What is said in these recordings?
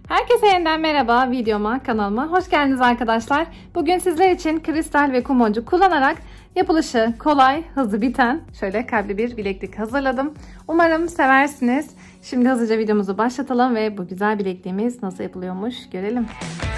Herkese yeniden merhaba, videoma, kanalıma hoş geldiniz arkadaşlar. Bugün sizler için kristal ve kum boncuk kullanarak yapılışı kolay, hızlı biten şöyle kalpli bir bileklik hazırladım. Umarım seversiniz. Şimdi hızlıca videomuzu başlatalım ve bu güzel bilekliğimiz nasıl yapılıyormuş görelim.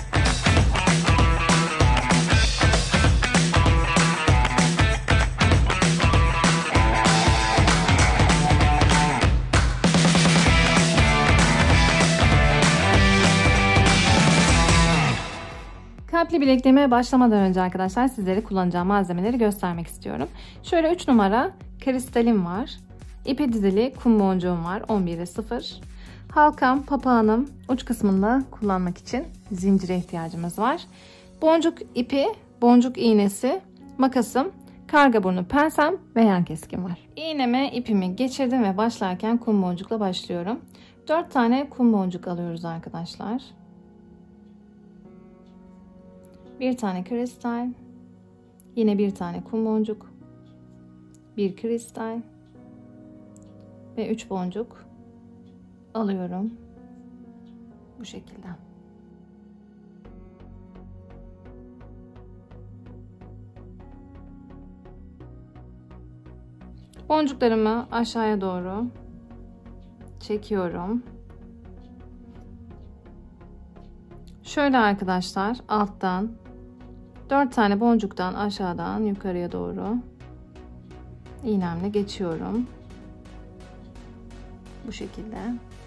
Kalpli bilekliğime başlamadan önce arkadaşlar sizlere kullanacağım malzemeleri göstermek istiyorum. Şöyle 3 numara kristalim var. İpi dizili kum boncuğum var 11'e 0. Halkam, papağanım uç kısmında kullanmak için zincire ihtiyacımız var. Boncuk ipi, boncuk iğnesi, makasım, karga burnu pensem ve yan keskim var. İğneme ipimi geçirdim ve başlarken kum boncukla başlıyorum. 4 tane kum boncuk alıyoruz arkadaşlar. Bir tane kristal, yine bir tane kum boncuk, bir kristal ve 3 boncuk alıyorum bu şekilde. Boncuklarımı aşağıya doğru çekiyorum. Şöyle arkadaşlar alttan 4 tane boncuktan aşağıdan yukarıya doğru iğnemle geçiyorum. Bu şekilde.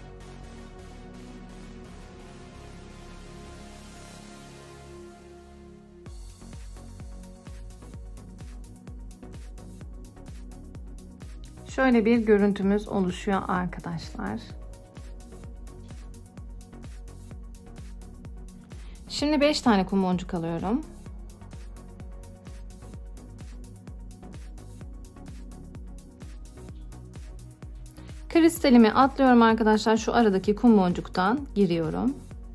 Şöyle bir görüntümüz oluşuyor arkadaşlar. Şimdi 5 tane kum boncuk alıyorum. Kristalimi atlıyorum arkadaşlar. Şu aradaki kum boncuktan giriyorum.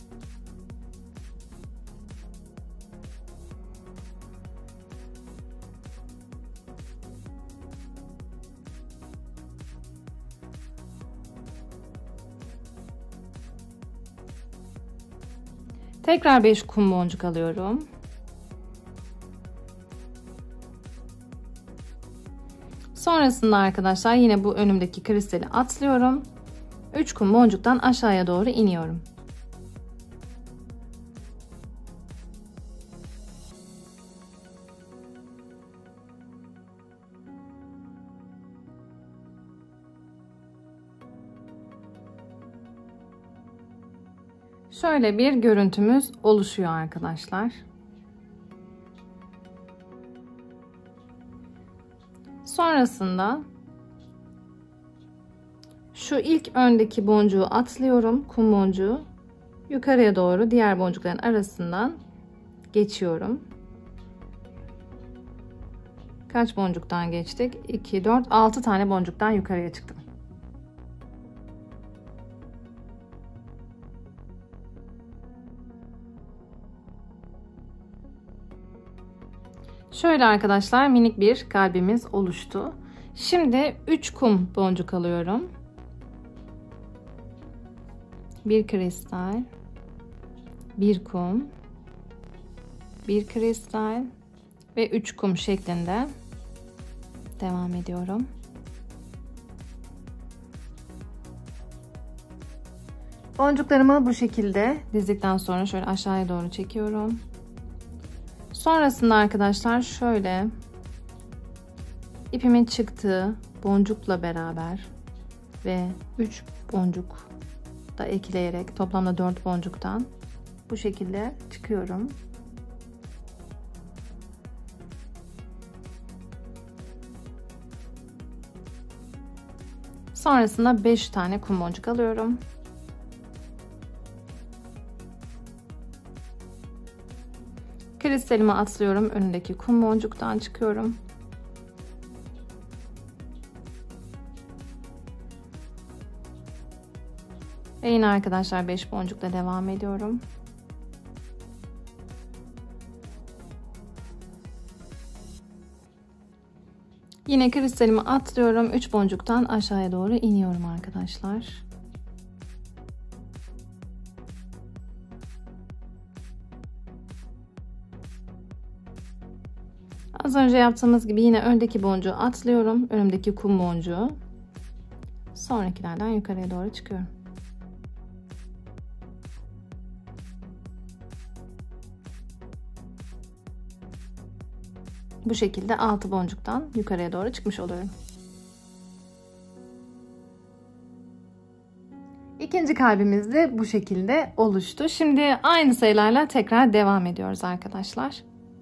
Tekrar 5 kum boncuk alıyorum. Sonrasında arkadaşlar yine bu önümdeki kristali atlıyorum. 3 kum boncuktan aşağıya doğru iniyorum. Şöyle bir görüntümüz oluşuyor arkadaşlar. Sonrasında şu ilk öndeki boncuğu atlıyorum, kum boncuğu. Yukarıya doğru diğer boncukların arasından geçiyorum. Kaç boncuktan geçtik? 2, 4, 6 tane boncuktan yukarıya çıktım. Şöyle arkadaşlar minik bir kalbimiz oluştu. Şimdi 3 kum boncuk alıyorum. Bir kristal, bir kum, bir kristal ve 3 kum şeklinde devam ediyorum. Boncuklarımı bu şekilde dizdikten sonra şöyle aşağıya doğru çekiyorum. Sonrasında arkadaşlar şöyle ipimin çıktığı boncukla beraber ve 3 boncuk da ekleyerek toplamda 4 boncuktan bu şekilde çıkıyorum. Sonrasında 5 tane kum boncuk alıyorum. Kristalimi atlıyorum. Önündeki kum boncuktan çıkıyorum. Ve yine arkadaşlar 5 boncukla devam ediyorum. Yine kristalimi atlıyorum. 3 boncuktan aşağıya doğru iniyorum arkadaşlar. Az önce yaptığımız gibi yine öndeki boncuğu atlıyorum. Önümdeki kum boncuğu. Sonrakilerden yukarıya doğru çıkıyorum. Bu şekilde 6 boncuktan yukarıya doğru çıkmış oluyorum. İkinci kalbimiz de bu şekilde oluştu. Şimdi aynı sayılarla tekrar devam ediyoruz arkadaşlar.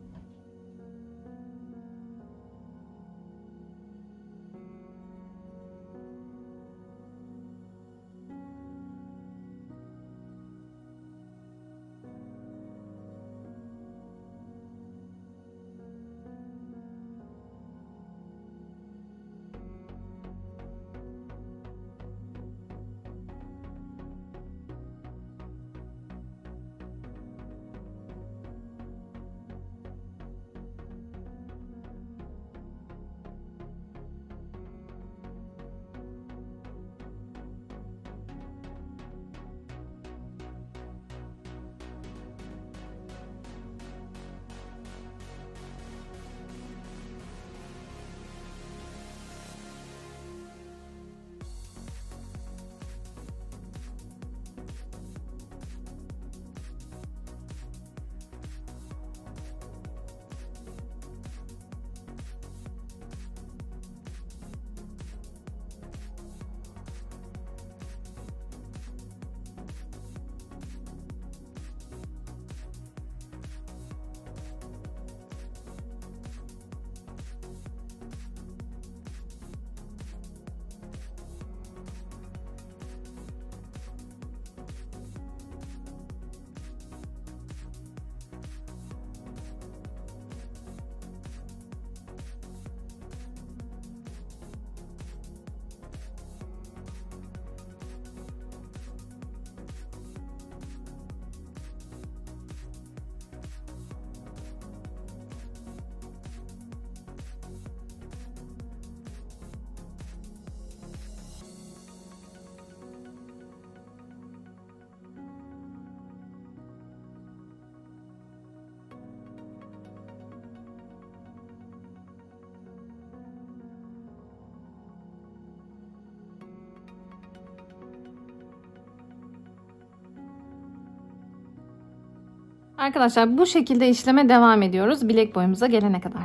Arkadaşlar bu şekilde işleme devam ediyoruz bilek boyumuza gelene kadar.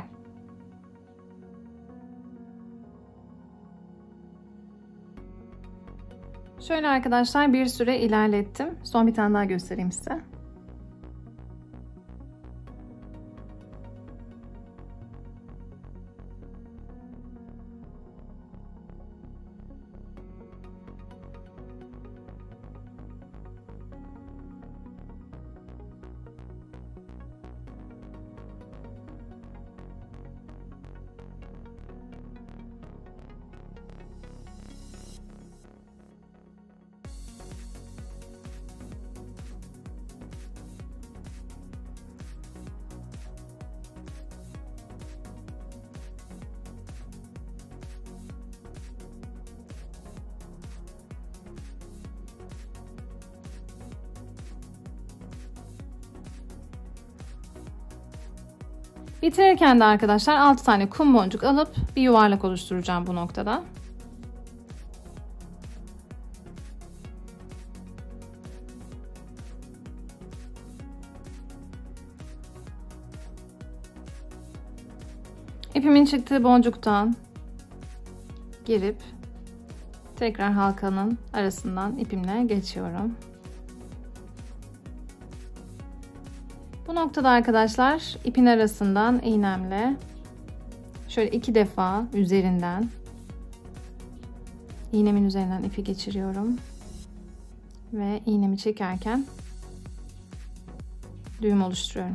Şöyle arkadaşlar bir süre ilerlettim. Son bir tane daha göstereyim size. Bitirirken de arkadaşlar 6 tane kum boncuk alıp bir yuvarlak oluşturacağım bu noktada. İpimin çıktığı boncuktan girip tekrar halkanın arasından ipimle geçiyorum. Bu noktada arkadaşlar ipin arasından iğnemle şöyle 2 defa iğnemin üzerinden ipi geçiriyorum ve iğnemi çekerken düğüm oluşturuyorum.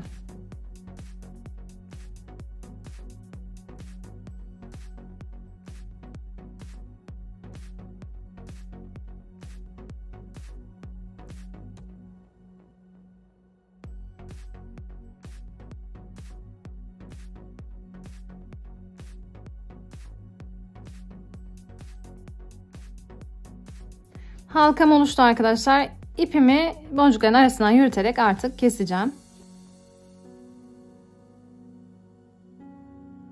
Halkam oluştu arkadaşlar. İpimi boncukların arasından yürüterek artık keseceğim.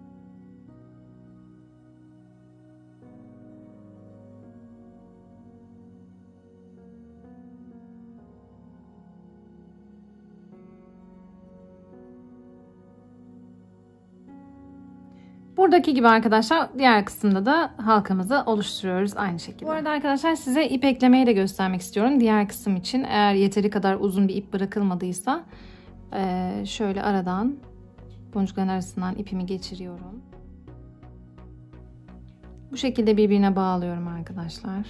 Buradaki gibi arkadaşlar diğer kısımda da halkamızı oluşturuyoruz aynı şekilde. Bu arada arkadaşlar size ip eklemeyi de göstermek istiyorum. Diğer kısım için eğer yeteri kadar uzun bir ip bırakılmadıysa şöyle aradan boncukların arasından ipimi geçiriyorum. Bu şekilde birbirine bağlıyorum arkadaşlar.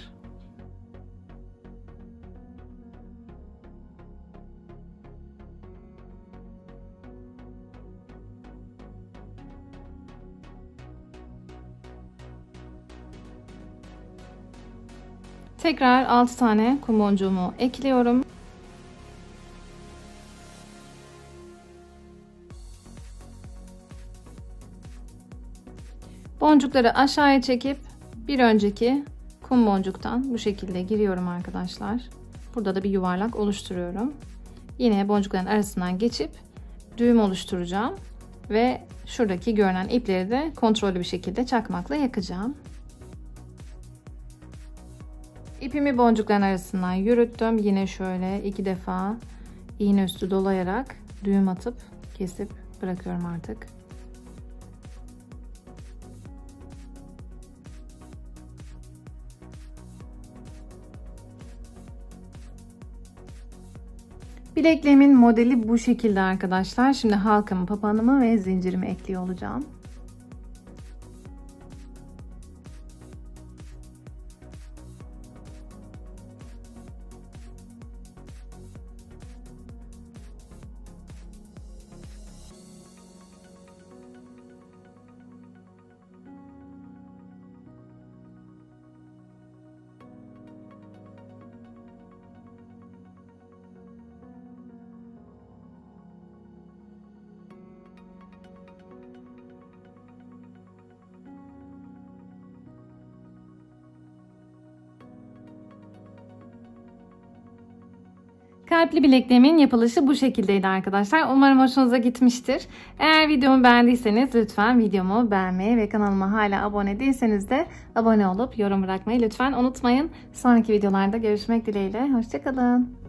Tekrar 6 tane kum boncuğumu ekliyorum. Boncukları aşağıya çekip bir önceki kum boncuktan bu şekilde giriyorum arkadaşlar. Burada da bir yuvarlak oluşturuyorum. Yine boncukların arasından geçip düğüm oluşturacağım ve şuradaki görünen ipleri de kontrollü bir şekilde çakmakla yakacağım. İpimi boncukların arasından yürüttüm. Yine şöyle 2 defa iğne üstü dolayarak düğüm atıp kesip bırakıyorum artık. Bilekliğimin modeli bu şekilde arkadaşlar. Şimdi halkamı, papağanımı ve zincirimi ekliyor olacağım. Kalpli bilekliğimin yapılışı bu şekildeydi arkadaşlar. Umarım hoşunuza gitmiştir. Eğer videomu beğendiyseniz lütfen videomu beğenmeyi ve kanalıma hala abone değilseniz de abone olup yorum bırakmayı lütfen unutmayın. Sonraki videolarda görüşmek dileğiyle. Hoşça kalın.